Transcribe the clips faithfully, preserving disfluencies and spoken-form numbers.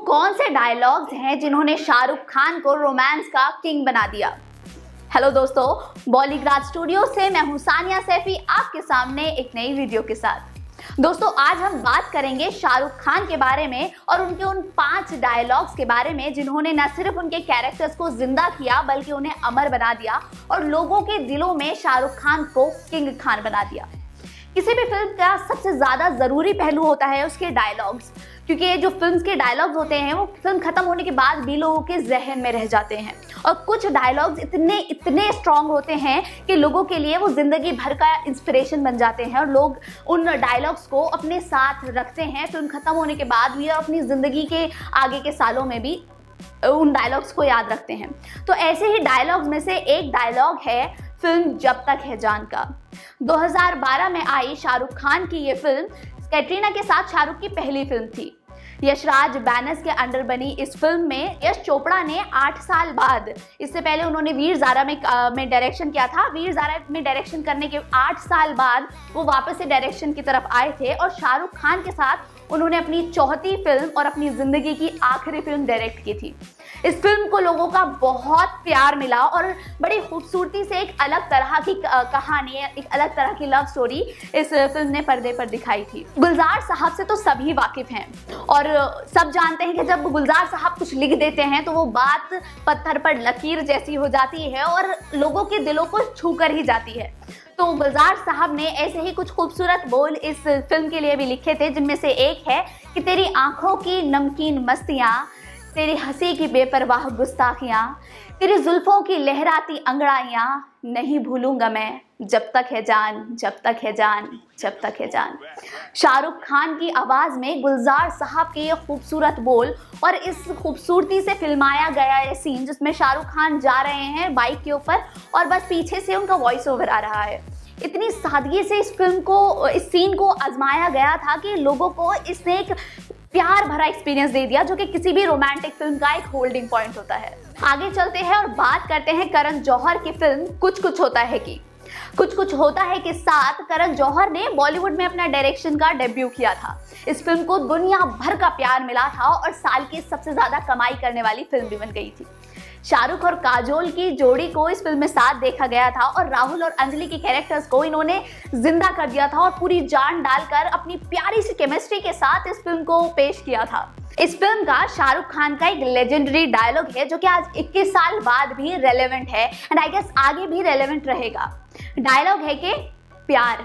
कौन से डायलॉग्स हैं जिन्होंने शाहरुख खान को रोमांस का किंग बना दिया? हेलो दोस्तों, बॉलीग्राज स्टूडियो से मैं हूं सानिया सैफी आपके सामने एक नई वीडियो के साथ। दोस्तों, आज हम बात करेंगे शाहरुख खान के बारे में और उनके उन पांच डायलॉग्स के बारे में जिन्होंने न सिर्फ उनके कैरेक्टर्स को जिंदा किया बल्कि उन्हें अमर बना दिया और लोगों के दिलों में शाहरुख खान को किंग खान बना दिया। किसी भी फिल्म का सबसे ज़्यादा ज़रूरी पहलू होता है उसके डायलॉग्स, क्योंकि जो फिल्म के डायलॉग्स होते हैं वो फिल्म खत्म होने के बाद भी लोगों के जहन में रह जाते हैं और कुछ डायलॉग्स इतने इतने स्ट्रॉन्ग होते हैं कि लोगों के लिए वो ज़िंदगी भर का इंस्पिरेशन बन जाते हैं और लोग उन डायलॉग्स को अपने साथ रखते हैं फिल्म खत्म होने के बाद भी और अपनी ज़िंदगी के आगे के सालों में भी उन डायलॉग्स को याद रखते हैं। तो ऐसे ही डायलॉग्स में से एक डायलॉग है फिल्म जब तक है जान का। दो हज़ार बारह में आई शाहरुख खान की ये फिल्म कैटरीना के साथ शाहरुख की पहली फिल्म थी। यशराज बैनर्स के अंडर बनी इस फिल्म में यश चोपड़ा ने आठ साल बाद, इससे पहले उन्होंने वीर ज़ारा में में डायरेक्शन किया था, वीर ज़ारा में डायरेक्शन करने के आठ साल बाद वो वापस से डायरेक्शन की तरफ आए थे और शाहरुख खान के साथ उन्होंने अपनी चौथी फिल्म और अपनी ज़िंदगी की आखिरी फिल्म डायरेक्ट की थी। इस फिल्म को लोगों का बहुत प्यार मिला और बड़ी खूबसूरती से एक अलग तरह की कहानी, एक अलग तरह की लव स्टोरी इस फिल्म ने पर्दे पर दिखाई थी। गुलजार साहब से तो सभी वाकिफ हैं और सब जानते हैं कि जब गुलजार साहब कुछ लिख देते हैं तो वो बात पत्थर पर लकीर जैसी हो जाती है और लोगों के दिलों को छू कर ही जाती है। तो गुलजार साहब ने ऐसे ही कुछ खूबसूरत बोल इस फिल्म के लिए भी लिखे थे, जिनमें से एक है कि तेरी आंखों की नमकीन मस्तियाँ, तेरी हंसी की बेपरवाह गुस्ताखियाँ, तेरी जुल्फों की लहराती अंगड़ाइयाँ नहीं भूलूंगा मैं जब तक है जान, जब तक है जान, जब तक है जान। शाहरुख खान की आवाज़ में गुलजार साहब के ये खूबसूरत बोल और इस खूबसूरती से फिल्माया गया ये सीन जिसमें शाहरुख खान जा रहे हैं बाइक के ऊपर और बस पीछे से उनका वॉइस ओवर आ रहा है। इतनी सादगी से इस फिल्म को, इस सीन को आजमाया गया था कि लोगों को इसने एक प्यार भरा एक्सपीरियंस दे दिया, जो कि किसी भी रोमांटिक फिल्म का एक होल्डिंग पॉइंट होता है। आगे चलते हैं और बात करते हैं करण जौहर की फिल्म कुछ कुछ होता है की। कुछ कुछ होता है के साथ करण जौहर ने बॉलीवुड में अपना डायरेक्शन का डेब्यू किया था। इस फिल्म को दुनिया भर का प्यार मिला था और साल की सबसे ज्यादा कमाई करने वाली फिल्म भी बन गई थी। शाहरुख और काजोल की जोड़ी को इस फिल्म में साथ देखा गया था और राहुल और अंजलि के कैरेक्टर्स को इन्होंने जिंदा कर दिया था और पूरी जान डालकर अपनी प्यारी सी केमिस्ट्री के साथ इस फिल्म को पेश किया था। इस फिल्म का शाहरुख खान का एक लेजेंडरी डायलॉग है जो कि आज इक्कीस साल बाद भी रेलेवेंट है एंड आई गेस आगे भी रेलेवेंट रहेगा। डायलॉग है कि प्यार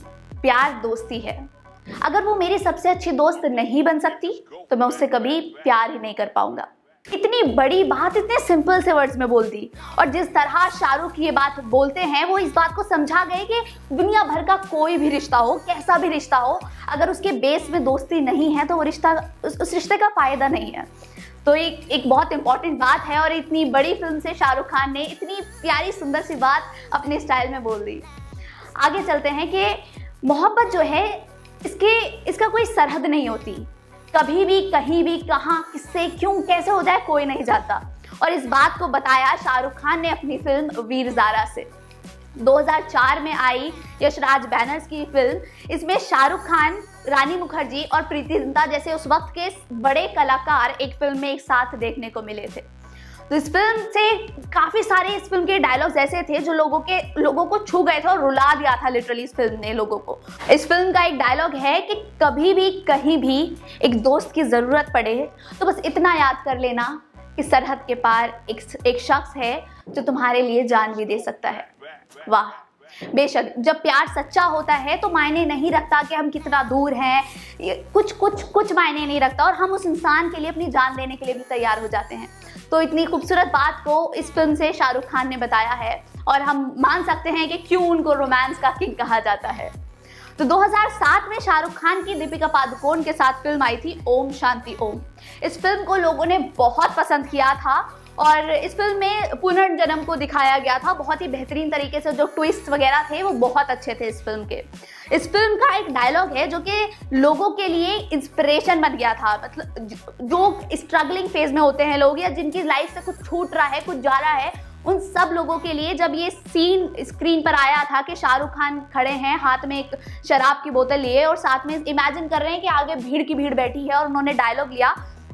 प्यार दोस्ती है, अगर वो मेरी सबसे अच्छी दोस्त नहीं बन सकती तो मैं उससे कभी प्यार ही नहीं कर पाऊंगा। इतनी बड़ी बात इतने सिंपल से वर्ड्स में बोल दी और जिस तरह शाहरुख ये बात बोलते हैं वो इस बात को समझा गए कि दुनिया भर का कोई भी रिश्ता हो, कैसा भी रिश्ता हो, अगर उसके बेस में दोस्ती नहीं है तो वो रिश्ता उस, उस रिश्ते का फायदा नहीं है। तो एक एक बहुत इंपॉर्टेंट बात है और इतनी बड़ी फिल्म से शाहरुख खान ने इतनी प्यारी सुंदर सी बात अपने स्टाइल में बोल दी। आगे चलते हैं कि मोहब्बत जो है इसके इसका कोई सरहद नहीं होती, कभी भी कहीं भी कहाँ किससे क्यों कैसे हो जाए कोई नहीं जानता और इस बात को बताया शाहरुख खान ने अपनी फिल्म वीर ज़ारा से। दो हज़ार चार में आई यशराज बैनर्स की फिल्म, इसमें शाहरुख खान, रानी मुखर्जी और प्रीति जिंटा जैसे उस वक्त के बड़े कलाकार एक फिल्म में एक साथ देखने को मिले थे। तो इस फिल्म से काफ़ी सारे इस फिल्म के डायलॉग्स ऐसे थे जो लोगों के लोगों को छू गए थे और रुला दिया था लिटरली इस फिल्म ने लोगों को। इस फिल्म का एक डायलॉग है कि कभी भी कहीं भी एक दोस्त की ज़रूरत पड़े तो बस इतना याद कर लेना कि सरहद के पार एक एक शख्स है जो तुम्हारे लिए जान भी दे सकता है। वाह, बेशक जब प्यार सच्चा होता है तो मायने नहीं रखता कि हम कितना दूर हैं, कुछ कुछ कुछ मायने नहीं रखता और हम उस इंसान के लिए अपनी जान देने के लिए भी तैयार हो जाते हैं। तो इतनी खूबसूरत बात को इस फिल्म से शाहरुख खान ने बताया है और हम मान सकते हैं कि क्यों उनको रोमांस का किंग कहा जाता है। तो दो हज़ार सात में शाहरुख खान की दीपिका पादुकोण के साथ फिल्म आई थी ओम शांति ओम। इस फिल्म को लोगों ने बहुत पसंद किया था और इस फिल्म में पुनर्जन्म को दिखाया गया था बहुत ही बेहतरीन तरीके से। जो ट्विस्ट वगैरह थे वो बहुत अच्छे थे इस फिल्म के। इस फिल्म का एक डायलॉग है जो कि लोगों के लिए इंस्पिरेशन बन गया था, मतलब जो स्ट्रगलिंग फेज में होते हैं लोग या जिनकी लाइफ से कुछ छूट रहा है, कुछ जा रहा है, उन सब लोगों के लिए जब ये सीन स्क्रीन पर आया था कि शाहरुख खान खड़े हैं हाथ में एक शराब की बोतल लिए और साथ में इमेजिन कर रहे हैं कि आगे भीड़ की भीड़ बैठी है और उन्होंने डायलॉग लिया,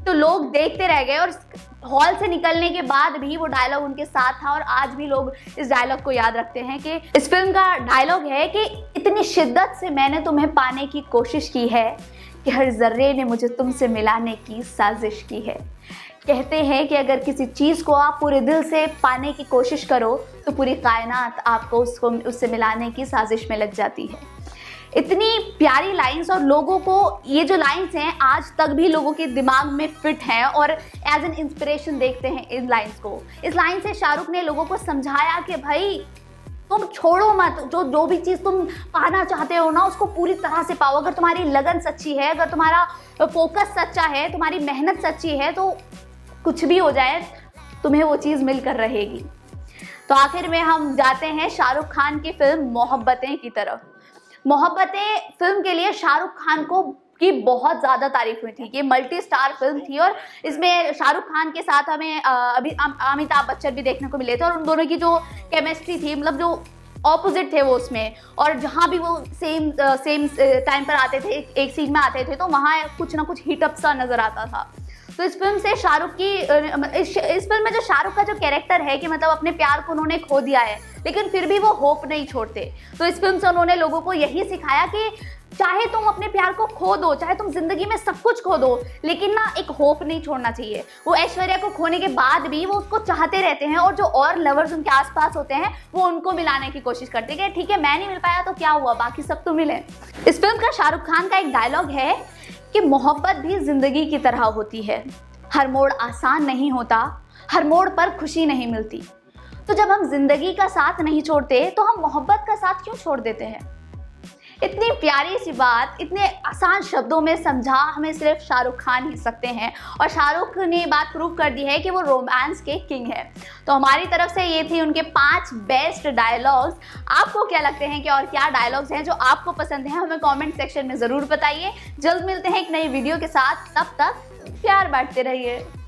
तो लोग देखते रह गए और हॉल से निकलने के बाद भी वो डायलॉग उनके साथ था और आज भी लोग इस डायलॉग को याद रखते हैं कि इस फिल्म का डायलॉग है कि इतनी शिद्दत से मैंने तुम्हें पाने की कोशिश की है कि हर जर्रे ने मुझे तुमसे मिलाने की साजिश की है। कहते हैं कि अगर किसी चीज़ को आप पूरे दिल से पाने की कोशिश करो तो पूरी कायनात आपको उसको उससे मिलाने की साजिश में लग जाती है। इतनी प्यारी लाइंस और लोगों को ये जो लाइंस हैं आज तक भी लोगों के दिमाग में फिट हैं और एज एन इंस्पिरेशन देखते हैं इन लाइंस को। इस लाइन से शाहरुख ने लोगों को समझाया कि भाई तुम छोड़ो मत, जो जो भी चीज़ तुम पाना चाहते हो ना उसको पूरी तरह से पाओ। अगर तुम्हारी लगन सच्ची है, अगर तुम्हारा फोकस सच्चा है, तुम्हारी मेहनत सच्ची है तो कुछ भी हो जाए तुम्हें वो चीज़ मिलकर रहेगी। तो आखिर में हम जाते हैं शाहरुख खान की फिल्म मोहब्बतें की तरफ। मोहब्बतें फिल्म के लिए शाहरुख खान को की बहुत ज़्यादा तारीफ हुई थी। ये मल्टी स्टार फिल्म थी और इसमें शाहरुख खान के साथ हमें अभी अमिताभ बच्चन भी देखने को मिले थे और उन दोनों की जो केमिस्ट्री थी, मतलब जो ऑपोजिट थे वो उसमें, और जहाँ भी वो सेम सेम टाइम पर आते थे, एक सीन में आते थे तो वहाँ कुछ ना कुछ हीटअप सा नज़र आता था। तो इस फिल्म से शाहरुख की इस, इस फिल्म में जो शाहरुख का जो कैरेक्टर है कि मतलब अपने प्यार को उन्होंने खो दिया है लेकिन फिर भी वो होप नहीं छोड़ते। तो इस फिल्म से उन्होंने लोगों को यही सिखाया कि चाहे तुम अपने प्यार को खो दो, चाहे तुम जिंदगी में सब कुछ खो दो, लेकिन ना एक होप नहीं छोड़ना चाहिए। वो ऐश्वर्या को खोने के बाद भी वो उसको चाहते रहते हैं और जो और लवर्स उनके आसपास होते हैं वो उनको मिलाने की कोशिश करते हैं कि ठीक है मैं नहीं मिल पाया तो क्या हुआ, बाकी सब तो मिले। इस फिल्म का शाहरुख खान का एक डायलॉग है कि मोहब्बत भी जिंदगी की तरह होती है, हर मोड़ आसान नहीं होता, हर मोड़ पर खुशी नहीं मिलती। तो जब हम जिंदगी का साथ नहीं छोड़ते तो हम मोहब्बत का साथ क्यों छोड़ देते हैं। इतनी प्यारी सी बात इतने आसान शब्दों में समझा हमें सिर्फ शाहरुख खान ही सकते हैं और शाहरुख ने ये बात प्रूव कर दी है कि वो रोमांस के किंग है। तो हमारी तरफ से ये थी उनके पांच बेस्ट डायलॉग्स। आपको क्या लगते हैं कि और क्या डायलॉग्स हैं जो आपको पसंद है, हमें कमेंट सेक्शन में ज़रूर बताइए। जल्द मिलते हैं एक नई वीडियो के साथ, तब तक प्यार बांटते रहिए।